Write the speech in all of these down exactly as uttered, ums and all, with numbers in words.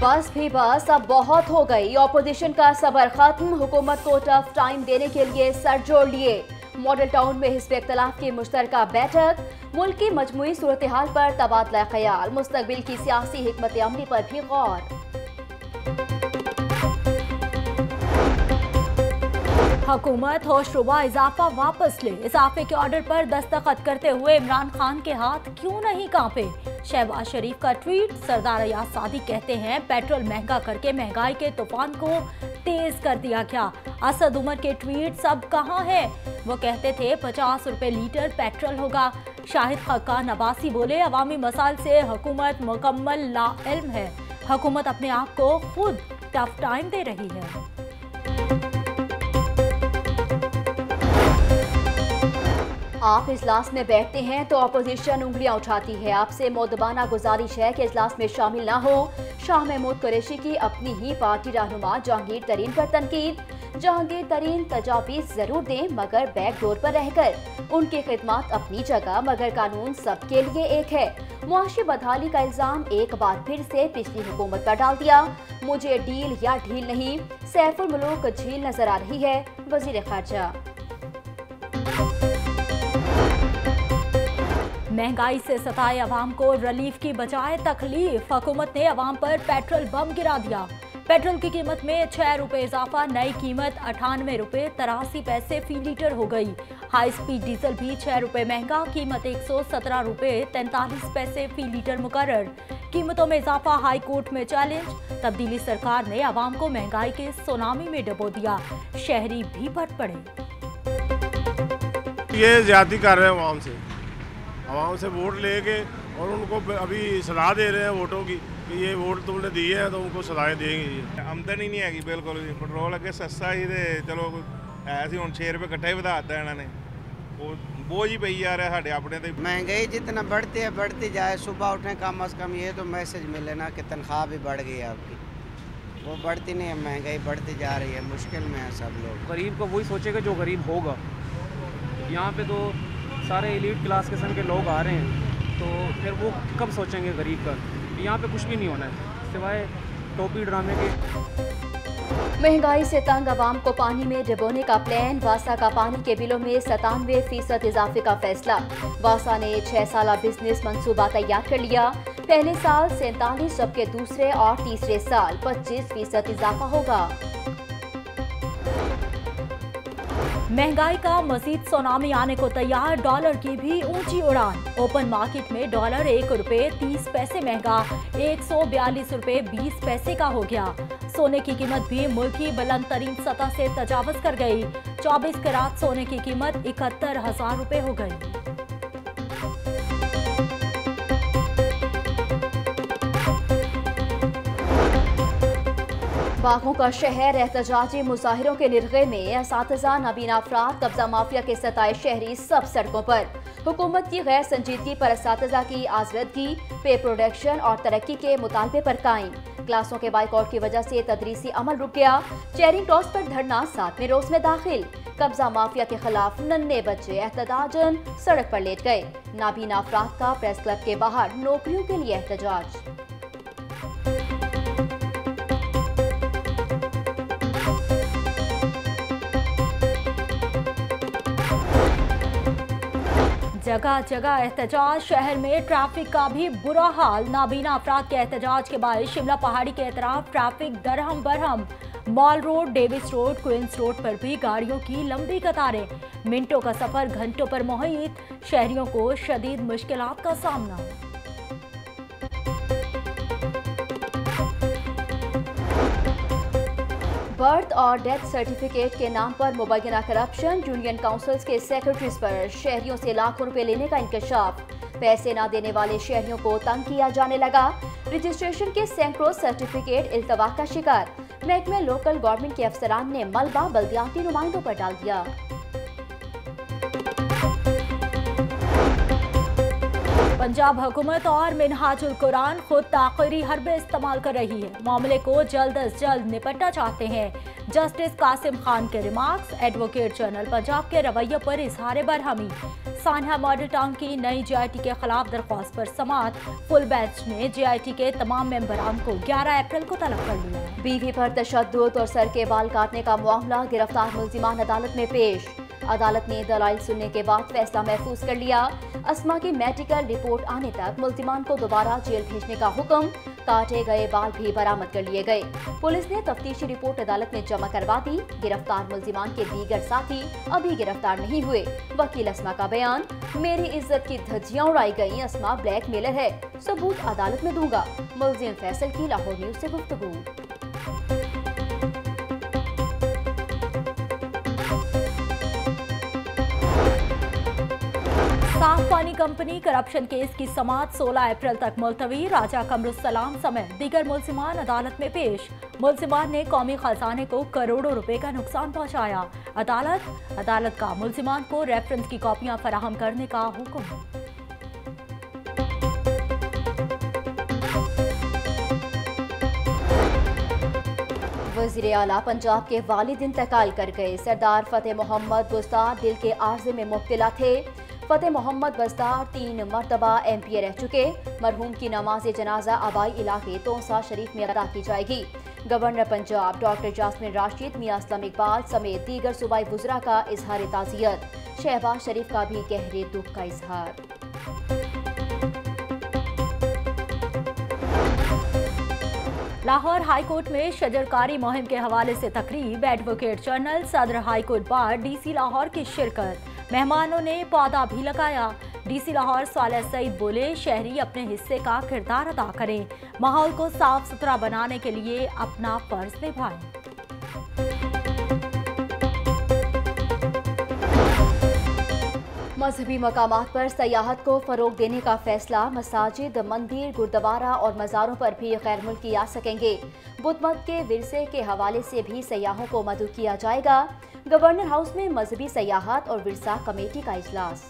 बस भी बस, अब बहुत हो गई। ऑपोजिशन का सबर खत्म, हुकूमत को टफ टाइम देने के लिए सर जोड़ लिए। मॉडल टाउन में हिस्ब इख्तिलाफ की मुश्तरका बैठक, मुल्क की मजमूई सूरत हाल पर तबादला ख्याल, मुस्तकबिल की सियासी हिकमत अमली पर भी गौर। हुकूमत होशरुबा इजाफा वापस ले, इजाफे के ऑर्डर पर दस्तखत करते हुए इमरान खान के हाथ क्यों नहीं कांपे। शहबाज शरीफ का ट्वीट, सरदार अयाज सादी कहते हैं पेट्रोल महंगा करके महंगाई के तूफान को तेज कर दिया क्या। असद उमर के ट्वीट सब कहाँ है, वो कहते थे पचास रुपए लीटर पेट्रोल होगा। शाहिद खक्कान अब्बासी बोले अवामी मसाइल से हुकूमत मुकम्मल लाइल्म है, हुकूमत अपने आप को खुद टफ टाइम दे रही है। आप इजलास में बैठते हैं तो अपोजिशन उंगलियां उठाती है। आपसे मोदबाना गुजारिश है कि इजलास में शामिल ना हो। शाह महमूद कुरैशी की अपनी ही पार्टी रहनुमा जहांगीर तरीन पर तनकीद। जहांगीर तरीन तजावीज़ जरूर दें मगर बैक डोर पर रहकर। उनकी खिदमत अपनी जगह मगर कानून सबके लिए एक है। मुआशी बदहाली का इल्जाम एक बार फिर से पिछली हुकूमत पर डाल दिया। मुझे डील या ढील नहीं, सैफुल मुल्क झील नजर आ रही है, वजीर खारजा। महंगाई से सताए अवाम को रिलीफ की बजाय तकलीफ, हुकूमत ने अवाम पर पेट्रोल बम गिरा दिया। पेट्रोल की कीमत में छह रुपए इजाफा, नई कीमत अठानवे रुपए तिरासी पैसे फी लीटर हो गई। हाई स्पीड डीजल भी छह रुपए महंगा, कीमत एक सौ सत्रह रुपए तैंतालीस पैसे फी लीटर मुकर्रर। कीमतों में इजाफा हाई कोर्ट में चैलेंज, तब्दीली सरकार ने अवाम को महंगाई के सुनामी में डुबो दिया, शहरी भी पट पड़े। ये ज्यादती कर रहे हैं अवाम से, आवाम से वोट लेके और उनको अभी सलाह दे रहे हैं वोटों की कि ये वोट तुमने दिए हैं तो उनको सलाहें देंगे। आमदनी नहीं हैगी बिल्कुल भी, पेट्रोल अगे सस्ता ही तो चलो ऐसे हम छे रुपये इकट्ठा ही ਵਧਾਤਾ इन्होंने, वो बोझ ही पई जा रहा है साढ़े अपने तो। महंगाई जितना बढ़ती है बढ़ती जाए, सुबह उठे कम अज़ कम ये तो मैसेज मिले ना कि तनख्वाह भी बढ़ गई है आपकी, वो बढ़ती नहीं है, महंगाई बढ़ती जा रही है, मुश्किल में है सब लोग। गरीब को वही सोचेगा जो गरीब होगा। यहाँ पे तो सारे एलीट क्लास किस्म के लोग आ रहे हैं, तो फिर वो कब सोचेंगे गरीब का। यहाँ पे कुछ भी नहीं होना है सिवाय टोपी ड्रामे के। महंगाई से तंग अवाम को पानी में डुबोने का प्लान, वासा का पानी के बिलों में सतानवे फीसद इजाफे का फैसला। वासा ने छह साल बिजनेस मंसूबा तैयार कर लिया। पहले साल सैंतालीस जबकि दूसरे और तीसरे साल पच्चीस फीसद इजाफा होगा। महंगाई का मजीद सुनामी आने को तैयार, डॉलर की भी ऊंची उड़ान। ओपन मार्केट में डॉलर एक रुपए तीस पैसे महंगा, एक सौ बयालीस रुपए बीस पैसे का हो गया। सोने की कीमत भी मुल्क की बुलंद तरीन सतह से तजावज कर गई। चौबीस कैरात सोने की कीमत इकहत्तर हजार रुपए हो गई। बागों का शहर, एहतजाजी मुजाहिरों के निर्गे में असातिज़ा, नाबीना अफराद, कब्जा माफिया के सताए शहरी सब सड़कों पर। हुकूमत की गैर संजीदगी पर असातिज़ा की आज़रदगी, पे प्रोडक्शन और तरक्की के मुतालबे पर कायम। क्लासों के बाइकआउट की वजह से तदरीसी अमल रुक गया। चेयरिंग टॉस पर धरना सातवें रोज में दाखिल। कब्जा माफिया के खिलाफ नन्हे बच्चे एहतजाजन सड़क पर लेट गए। नाबीना अफराद का प्रेस क्लब के बाहर नौकरियों के लिए एहतजाज। जगह जगह एहतजाज, शहर में ट्रैफिक का भी बुरा हाल। नाबीना अफराद के एहतजाज के बाद शिमला पहाड़ी के एतराफ ट्रैफिक दरहम बरहम। Mall road, Davis road, Queens road पर भी गाड़ियों की लंबी कतारें। मिनटों का सफर घंटों पर मोहित, शहरियों को शदीद मुश्किलात का सामना। बर्थ और डेथ सर्टिफिकेट के नाम पर मुबैना करप्शन, यूनियन काउंसिल्स के सेक्रेटरीज पर शहरियों से लाखों रुपए लेने का इंकशाफ। पैसे न देने वाले शहरियों को तंग किया जाने लगा। रजिस्ट्रेशन के सैकड़ों सर्टिफिकेट इल्तवा का शिकार। महकमे लोकल गवर्नमेंट के अफसरान ने मलबा बल्दियाती नुमाइंदों पर डाल दिया। पंजाब हुकूमत और मिनहाजुल कुरान खुद ताख़ीरी हरबे इस्तेमाल कर रही है, मामले को जल्द अज जल्द निपटना चाहते हैं। जस्टिस कासिम खान के रिमार्क्स, एडवोकेट जनरल पंजाब के रवैये पर इजहार बरहमी। सान्हा मॉडल टाउन की नई जे आई टी के खिलाफ दरख्वास्त पर समाअत। फुल बेंच ने जे आई टी के तमाम मेंबरान को ग्यारह अप्रैल को तलब कर लिया। बीवी पर तशद्दुद और सर के बाल काटने का मामला, गिरफ्तार मुल्जिमान अदालत में पेश। अदालत ने दलाइल सुनने के बाद फैसला महफूज कर लिया। अस्मा की मेडिकल रिपोर्ट आने तक मुल्जिमान को दोबारा जेल भेजने का हुक्म। काटे गए बाल भी बरामद कर लिए गए। पुलिस ने तफ्तीशी रिपोर्ट अदालत में जमा करवा दी। गिरफ्तार मुल्जिमान के दीगर साथी अभी गिरफ्तार नहीं हुए। वकील अस्मा का बयान, मेरी इज्जत की धज्जियां उड़ाई गई, अस्मा ब्लैकमेलर है, सबूत अदालत में दूंगा। मुल्जिम फैसल की लाहौर न्यूज से गुफ्तगू। साफ पानी कंपनी करप्शन केस की समाअत सोलह अप्रैल तक मुलतवी। राजा कमरुस्सलाम समेत दीगर मुल्जिमान अदालत में पेश। मुल्जिमान ने कौमी खजाने को करोड़ों रुपए का नुकसान पहुंचाया। अदालत अदालत का मुल्जिमान को रेफरेंस की कॉपियां फराहम करने का हुक्म। वज़ीर आला पंजाब के वालिद इंतकाल कर गए। सरदार फतेह मोहम्मद बस्तार दिल के आर्जे में मुब्तला थे। फतेह मोहम्मद बस्तार तीन मरतबा एम पी ए रह चुके। मरहूम की नमाज जनाजा आबाई इलाके तोसा शरीफ में अदा की जाएगी। गवर्नर पंजाब डॉक्टर जासमिन राशिद, मियां असलम इकबाल समेत दीगर सूबाई वुज़रा का इजहार ताज़ियत। शहबाज शरीफ का भी गहरे दुख का इजहार। लाहौर हाई कोर्ट में शजरकारी मुहिम के हवाले से तकरीब। एडवोकेट जनरल, सदर high court bar, D C Lahore की शिरकत। मेहमानों ने पौधा भी लगाया। डी सी लाहौर सालेह सईद बोले, शहरी अपने हिस्से का किरदार अदा करें, माहौल को साफ सुथरा बनाने के लिए अपना फर्ज निभाएं। मजहबी मकामात पर सयाहत को फरोग देने का फैसला। मसाजिद, मंदिर, गुरुद्वारा और मज़ारों पर भी गैर मुल्की आ सकेंगे। बुद्ध मत के विरसे के हवाले से भी सयाहों को मदऊ किया जाएगा। गवर्नर हाउस में मजहबी सयाहत और विरसा कमेटी का इजलास।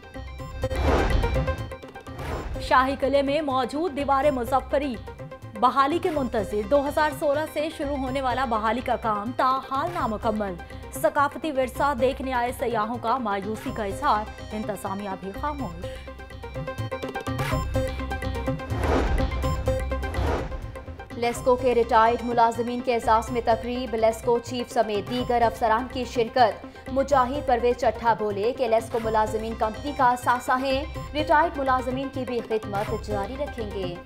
शाही किले में मौजूद दीवार मुजफ्फरी बहाली के मुंतजिर। दो हजार सोलह से शुरू होने वाला बहाली का काम ताहाल नामुकम्मल। सकाफती विरसा देखने आए सयाहों का मायूसी का इजहार। इंतजामिया भी खामोश। लेस्को के रिटायर्ड मुलाजमीन के एजाज में तकरीब। लेस्को चीफ समेत दीगर अफसरान की शिरकत। मुजाहिद परवेज चट्ठा बोले कि लेस्को मुलाजमीन कंपनी का असासा है, रिटायर्ड मुलाजमीन की भी खिदमत जारी रखेंगे।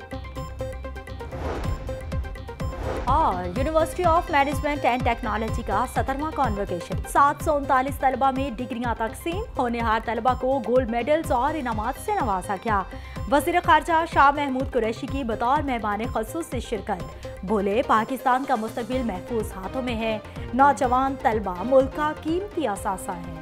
और university of management and technology का सत्रहवां कॉन्वोकेशन। सात सौ उनतालीस तलबा में डिग्रियां तकसीम। होनेहार तलबा को गोल्ड मेडल्स और इनामात से नवाजा गया। वज़ीर ख़ारजा शाह महमूद कुरैशी की बतौर मेहमान ख़ुसूस से शिरकत। बोले, पाकिस्तान का मुस्तकबिल महफूज हाथों में है, नौजवान तलबा मुल्क का कीमती असासा है।